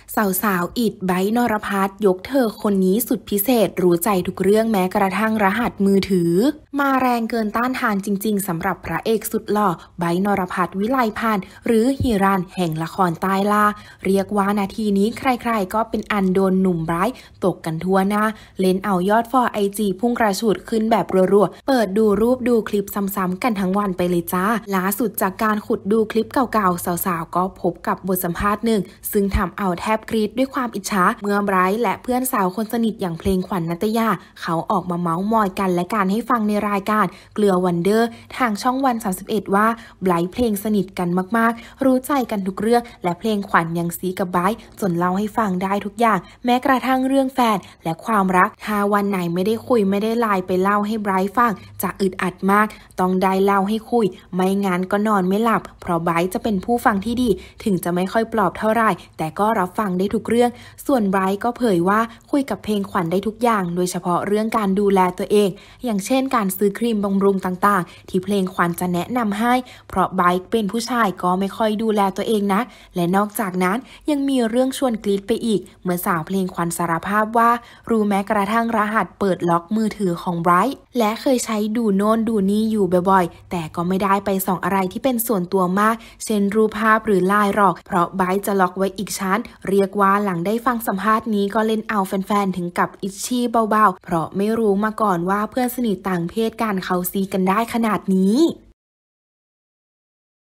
สาวๆอิดไบร์ท นรภัสยกเธอคนนี้สุดพิเศษรู้ใจทุกเรื่องแม้กระทั่งรหัสมือถือมาแรงเกินต้านทานจริงๆสำหรับพระเอกสุดหล่อไบร์ท นรภัส วิไลพานหรือฮิรันแห่งละครใต้ล่าเรียกว่านาทีนี้ใครๆก็เป็นอันโดนหนุ่มไบร์ทตกกันทั่วหน้าเล่นเอายอดฟอล IG พุ่งกระฉูดขึ้นแบบรัวๆเปิดดูรูปดูคลิปซ้ำๆกันทั้งวันไปเลยจ้าล่าสุดจากการขุดดูคลิปเก่าๆสาวๆก็พบกับบทสัมภาษณ์หนึ่งซึ่งทำเอาแทบกรี๊ดด้วยความอิจฉาเมื่อไบรท์และเพื่อนสาวคนสนิทอย่างเพลงขวัญณัตยาเขาออกมาเมาส์มอยกันและการให้ฟังในรายการเกลือวันเดอร์ทางช่องวัน31ว่าไบรท์เพลงสนิทกันมากๆรู้ใจกันทุกเรื่องและเพลงขวัญยังซีกับไบรท์จนเล่าให้ฟังได้ทุกอย่างแม้กระทั่งเรื่องแฟนและความรักถ้าวันไหนไม่ได้คุยไม่ได้ไลน์ไปเล่าให้ไบรท์ฟังจะอึดอัดมากต้องได้เล่าให้คุยไม่งั้นก็นอนไม่หลับเพราะไบรท์จะเป็นผู้ฟังที่ดีถึงจะไม่ค่อยปลอบเท่าไหร่แต่ก็รับฟังได้ทุกเรื่องส่วนไบรท์ก็เผยว่าคุยกับเพลงขวัญได้ทุกอย่างโดยเฉพาะเรื่องการดูแลตัวเองอย่างเช่นการซื้อครีมบำรุงต่างๆที่เพลงขวัญจะแนะนำให้เพราะไบรท์เป็นผู้ชายก็ไม่ค่อยดูแลตัวเองนะและนอกจากนั้นยังมีเรื่องชวนกรี๊ดไปอีกเมื่อสาวเพลงขวัญสารภาพว่ารู้แม้กระทั่งรหัสเปิดล็อกมือถือของไบรท์และเคยใช้ดูโน่นดูนี่อยู่บ่อยๆแต่ก็ไม่ได้ไปส่องอะไรที่เป็นส่วนตัวมากเช่นรูปภาพหรือไลน์หรอกเพราะไบรท์จะล็อกไว้อีกชั้นเรียกว่าหลังได้ฟังสัมภาษณ์นี้ก็เล่นเอาแฟนๆถึงกับอิชชี่เบาๆเพราะไม่รู้มาก่อนว่าเพื่อนสนิทต่างเพศกันเขาซีกันได้ขนาดนี้